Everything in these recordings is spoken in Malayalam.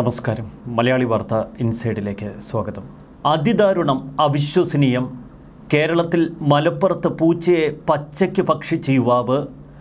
നമസ്കാരം. മലയാളി വാർത്ത ഇൻസൈഡിലേക്ക് സ്വാഗതം. അതിദാരുണം, അവിശ്വസനീയം. കേരളത്തിൽ മലപ്പുറത്ത് പൂച്ചയെ പച്ചയ്ക്ക് ഭക്ഷിച്ച യുവാവ്.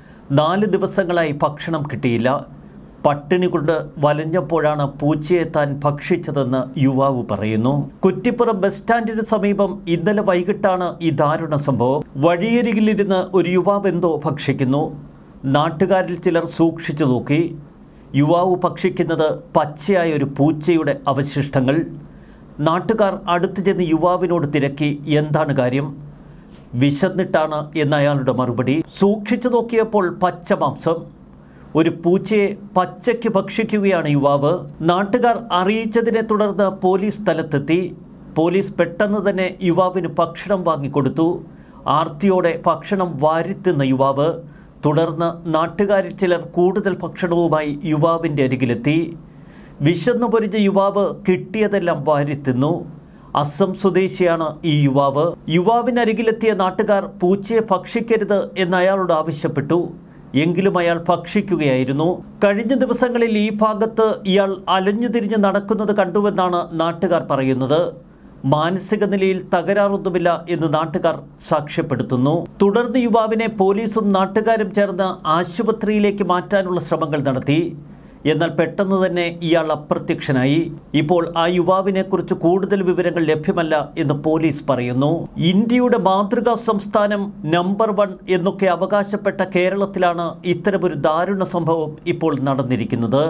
4 ദിവസങ്ങളായി ഭക്ഷണം കിട്ടിയില്ല. പട്ടിണി കൊണ്ട് വലഞ്ഞപ്പോഴാണ് പൂച്ചയെ താൻ ഭക്ഷിച്ചതെന്ന് യുവാവ് പറയുന്നു. കുറ്റിപ്പുറം ബസ് സ്റ്റാൻഡിന് സമീപം ഇന്നലെ വൈകിട്ടാണ് ഈ ദാരുണ സംഭവം. വഴിയരികിലിരുന്ന് ഒരു യുവാവ് എന്തോ ഭക്ഷിക്കുന്നു. നാട്ടുകാരിൽ ചിലർ സൂക്ഷിച്ചു നോക്കി. യുവാവ് ഭക്ഷിക്കുന്നത് പച്ചയായ ഒരു പൂച്ചയുടെ അവശിഷ്ടങ്ങൾ. നാട്ടുകാർ അടുത്തു ചെന്ന് യുവാവിനോട് തിരക്കി, എന്താണ് കാര്യം, വിശന്നിട്ടാണ് എന്നയാളുടെ മറുപടി. സൂക്ഷിച്ചു നോക്കിയപ്പോൾ പച്ച മാംസം. ഒരു പൂച്ചയെ പച്ചയ്ക്ക് ഭക്ഷിക്കുകയാണ് യുവാവ്. നാട്ടുകാർ അറിയിച്ചതിനെ തുടർന്ന് പോലീസ് സ്ഥലത്തെത്തി. പോലീസ് പെട്ടെന്ന് തന്നെ യുവാവിന് ഭക്ഷണം വാങ്ങിക്കൊടുത്തു. ആർത്തിയോടെ ഭക്ഷണം വാരിത്തിന്ന യുവാവ്. തുടർന്ന് നാട്ടുകാരിൽ ചിലർ കൂടുതൽ ഭക്ഷണവുമായി യുവാവിൻ്റെ അരികിലെത്തി. വിശന്നു പൊരിഞ്ഞ യുവാവ് കിട്ടിയതെല്ലാം വാരിത്തിന്നു. അസം സ്വദേശിയാണ് ഈ യുവാവ്. യുവാവിനരികിലെത്തിയ നാട്ടുകാർ പൂച്ചയെ ഭക്ഷിക്കരുത് എന്ന് അയാളോട് ആവശ്യപ്പെട്ടു. എങ്കിലും അയാൾ ഭക്ഷിക്കുകയായിരുന്നു. കഴിഞ്ഞ ദിവസങ്ങളിൽ ഈ ഭാഗത്ത് ഇയാൾ അലഞ്ഞുതിരിഞ്ഞ് നടക്കുന്നത് കണ്ടുവെന്നാണ് നാട്ടുകാർ പറയുന്നത്. മാനസിക നിലയിൽ തകരാറൊന്നുമില്ല എന്ന് നാട്ടുകാർ സാക്ഷ്യപ്പെടുത്തുന്നു. തുടർന്ന് യുവാവിനെ പോലീസും നാട്ടുകാരും ചേർന്ന് ആശുപത്രിയിലേക്ക് മാറ്റാനുള്ള ശ്രമങ്ങൾ നടത്തി. എന്നാൽ പെട്ടെന്ന് തന്നെ ഇയാൾ അപ്രത്യക്ഷനായി. ഇപ്പോൾ ആ യുവാവിനെക്കുറിച്ച് കൂടുതൽ വിവരങ്ങൾ ലഭ്യമല്ല എന്ന് പോലീസ് പറയുന്നു. ഇന്ത്യയുടെ മാതൃകാ സംസ്ഥാനം നമ്പർ 1 എന്നൊക്കെ അവകാശപ്പെട്ട കേരളത്തിലാണ് ഇത്തരമൊരു ദാരുണ സംഭവം ഇപ്പോൾ നടന്നിരിക്കുന്നത്.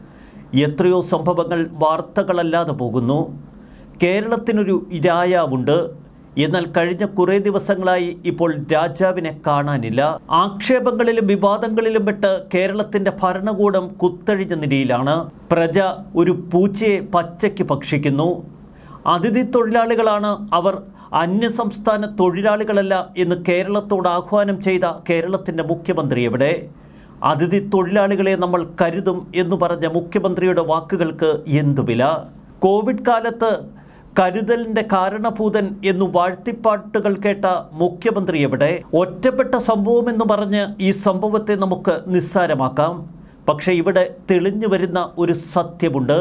എത്രയോ സംഭവങ്ങൾ വാർത്തകളല്ലാതെ പോകുന്നു. കേരളത്തിനൊരു രാജാവുണ്ട്. എന്നാൽ കഴിഞ്ഞ കുറേ ദിവസങ്ങളായി ഇപ്പോൾ രാജാവിനെ കാണാനില്ല. ആക്ഷേപങ്ങളിലും വിവാദങ്ങളിലും പെട്ട് കേരളത്തിൻ്റെ ഭരണകൂടം കുത്തഴിഞ്ഞ നിലയിലാണ്. പ്രജ ഒരു പൂച്ചയെ പച്ചയ്ക്ക് ഭക്ഷിക്കുന്നു. അതിഥി തൊഴിലാളികളാണ് അവർ, അന്യസംസ്ഥാന തൊഴിലാളികളല്ല എന്ന് കേരളത്തോട് ആഹ്വാനം ചെയ്ത കേരളത്തിൻ്റെ മുഖ്യമന്ത്രി എവിടെ? അതിഥി തൊഴിലാളികളെ നമ്മൾ കരുതും എന്ന് പറഞ്ഞ മുഖ്യമന്ത്രിയുടെ വാക്കുകൾക്ക് എന്തു വില? കോവിഡ് കാലത്ത് കരുതലിൻ്റെ കാരണഭൂതൻ എന്നു വാഴ്ത്തിപ്പാട്ടുകൾ കേട്ട മുഖ്യമന്ത്രി എവിടെ? ഒറ്റപ്പെട്ട സംഭവമെന്ന് പറഞ്ഞ് ഈ സംഭവത്തെ നമുക്ക് നിസ്സാരമാക്കാം. പക്ഷേ ഇവിടെ തെളിഞ്ഞു വരുന്ന ഒരു സത്യമുണ്ട്.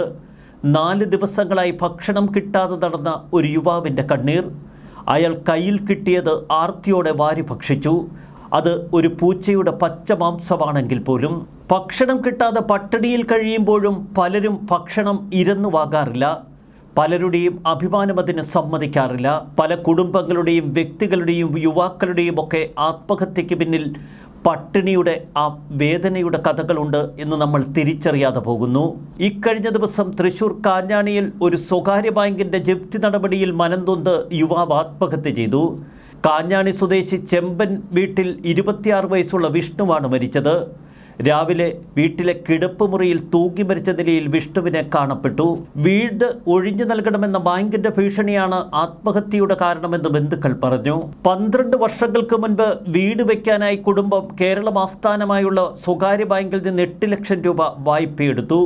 4 ദിവസങ്ങളായി ഭക്ഷണം കിട്ടാതെ നടന്ന ഒരു യുവാവിൻ്റെ കണ്ണീർ. അയാൾ കയ്യിൽ കിട്ടിയത് ആർത്തിയോടെ വാരി ഭക്ഷിച്ചു. അത് ഒരു പൂച്ചയുടെ പച്ച മാംസമാണെങ്കിൽ പോലും. ഭക്ഷണം കിട്ടാതെ പട്ടിണിയിൽ കഴിയുമ്പോഴും പലരും ഭക്ഷണം ഇരന്നു വാങ്ങാറില്ല. പലരുടെയും അഭിമാനം അതിന് സമ്മതിക്കാറില്ല. പല കുടുംബങ്ങളുടെയും വ്യക്തികളുടെയും യുവാക്കളുടെയും ഒക്കെ ആത്മഹത്യയ്ക്ക് പിന്നിൽ പട്ടിണിയുടെ ആ വേദനയുടെ കഥകളുണ്ട് എന്ന് നമ്മൾ തിരിച്ചറിയാതെ പോകുന്നു. ഇക്കഴിഞ്ഞ ദിവസം തൃശ്ശൂർ കാഞ്ഞാണിയിൽ ഒരു സ്വകാര്യ ബാങ്കിൻ്റെ ജപ്തി നടപടിയിൽ മനംനൊന്ത് യുവാവ് ആത്മഹത്യ ചെയ്തു. കാഞ്ഞാണി സ്വദേശി ചെമ്പൻ വീട്ടിൽ 26 വയസ്സുള്ള വിഷ്ണുവാണ് മരിച്ചത്. രാവിലെ വീട്ടിലെ കിടപ്പ് മുറിയിൽ തൂങ്ങി മരിച്ച നിലയിൽ വിഷ്ണുവിനെ കാണപ്പെട്ടു. വീട് ഒഴിഞ്ഞു നൽകണമെന്ന ബാങ്കിന്റെ ഭീഷണിയാണ് ആത്മഹത്യയുടെ കാരണമെന്ന് ബന്ധുക്കൾ പറഞ്ഞു. 12 വർഷങ്ങൾക്ക് മുൻപ് വീട് വയ്ക്കാനായി കുടുംബം കേരളം ആസ്ഥാനമായുള്ള സ്വകാര്യ ബാങ്കിൽ നിന്ന് 8 ലക്ഷം രൂപ വായ്പയെടുത്തു.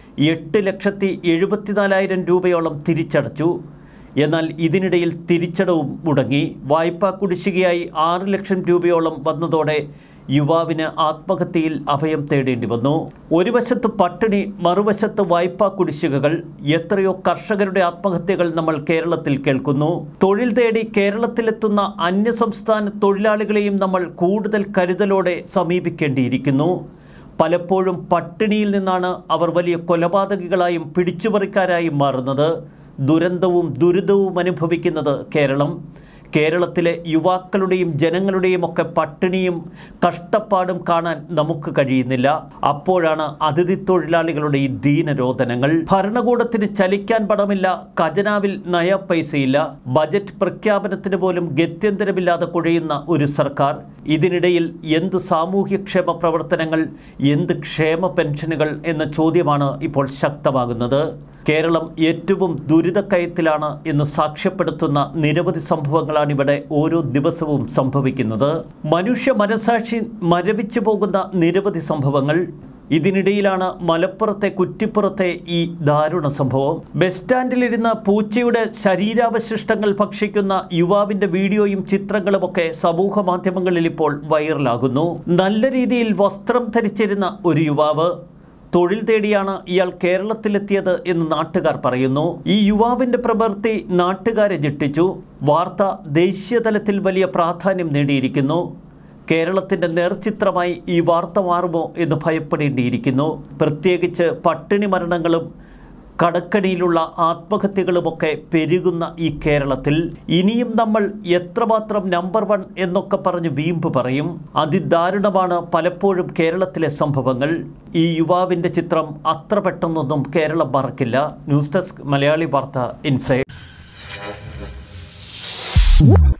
8,74,000 രൂപയോളം തിരിച്ചടച്ചു. എന്നാൽ ഇതിനിടയിൽ തിരിച്ചടവും മുടങ്ങി. വായ്പാ കുടിശ്ശികയായി 6 ലക്ഷം രൂപയോളം വന്നതോടെ യുവാവിന് ആത്മഹത്യയിൽ അഭയം തേടേണ്ടി വന്നു. ഒരു വശത്ത് പട്ടിണി, മറുവശത്ത് വായ്പാ കുടിശ്ശികകൾ. എത്രയോ കർഷകരുടെ ആത്മഹത്യകൾ നമ്മൾ കേരളത്തിൽ കേൾക്കുന്നു. തൊഴിൽ തേടി കേരളത്തിലെത്തുന്ന അന്യസംസ്ഥാന തൊഴിലാളികളെയും നമ്മൾ കൂടുതൽ കരുതലോടെ സമീപിക്കേണ്ടിയിരിക്കുന്നു. പലപ്പോഴും പട്ടിണിയിൽ നിന്നാണ് അവർ വലിയ കൊലപാതകികളായും പിടിച്ചുപറിക്കാരായും മാറുന്നത്. ദുരന്തവും ദുരിതവും അനുഭവിക്കുന്നത് കേരളം. കേരളത്തിലെ യുവാക്കളുടെയും ജനങ്ങളുടെയും ഒക്കെ പട്ടിണിയും കഷ്ടപ്പാടും കാണാൻ നമുക്ക് കഴിയുന്നില്ല. അപ്പോഴാണ് അതിഥി തൊഴിലാളികളുടെ ഈ ദീനരോധനങ്ങൾ. ഭരണകൂടത്തിന് ചലിക്കാൻ പണമില്ല, ഖജനാവിൽ നയ പൈസയില്ല, ബജറ്റ് പ്രഖ്യാപനത്തിന് പോലും ഗത്യന്തരമില്ലാതെ കുഴയുന്ന ഒരു സർക്കാർ. ഇതിനിടയിൽ എന്ത് സാമൂഹ്യക്ഷേമ പ്രവർത്തനങ്ങൾ, എന്ത് ക്ഷേമ പെൻഷനുകൾ എന്ന ചോദ്യമാണ് ഇപ്പോൾ ശക്തമാകുന്നത്. കേരളം ഏറ്റവും ദുരിതക്കയത്തിലാണ് എന്ന് സാക്ഷ്യപ്പെടുത്തുന്ന നിരവധി സംഭവങ്ങളാണിവിടെ ഓരോ ദിവസവും സംഭവിക്കുന്നത്. മനുഷ്യ മനസാക്ഷി മരവിച്ചു പോകുന്ന നിരവധി സംഭവങ്ങൾ. ഇതിനിടയിലാണ് മലപ്പുറത്തെ കുറ്റിപ്പുറത്തെ ഈ ദാരുണ സംഭവം. ബസ് സ്റ്റാൻഡിലിരുന്ന പൂച്ചയുടെ ശരീരാവശിഷ്ടങ്ങൾ ഭക്ഷിക്കുന്ന യുവാവിൻ്റെ വീഡിയോയും ചിത്രങ്ങളുമൊക്കെ സമൂഹ മാധ്യമങ്ങളിൽ ഇപ്പോൾ വൈറലാകുന്നു. നല്ല രീതിയിൽ വസ്ത്രം ധരിച്ചിരുന്ന ഒരു യുവാവ് തൊഴിൽ തേടിയാണ് ഇയാൾ കേരളത്തിലെത്തിയത് എന്ന് നാട്ടുകാർ പറയുന്നു. ഈ യുവാവിൻ്റെ പ്രവൃത്തി നാട്ടുകാരെ ഞെട്ടിച്ചു. വാർത്ത ദേശീയതലത്തിൽ വലിയ പ്രാധാന്യം നേടിയിരിക്കുന്നു. കേരളത്തിൻ്റെ നേർചിത്രമായി ഈ വാർത്ത മാറുമോ എന്ന് ഭയപ്പെടേണ്ടിയിരിക്കുന്നു. പ്രത്യേകിച്ച് പട്ടിണി മരണങ്ങളും കടക്കണിയിലുള്ള ആത്മഹത്യകളുമൊക്കെ പെരുകുന്ന ഈ കേരളത്തിൽ ഇനിയും നമ്മൾ എത്രമാത്രം നമ്പർ 1 എന്നൊക്കെ പറഞ്ഞ് വീമ്പ് പറയും. അതിദാരുണമാണ് പലപ്പോഴും കേരളത്തിലെ സംഭവങ്ങൾ. ഈ യുവാവിൻ്റെ ചിത്രം അത്ര പെട്ടെന്നൊന്നും കേരളം മറക്കില്ല. ന്യൂസ് ഡെസ്ക് മലയാളി വാർത്ത ഇൻസൈഡ്.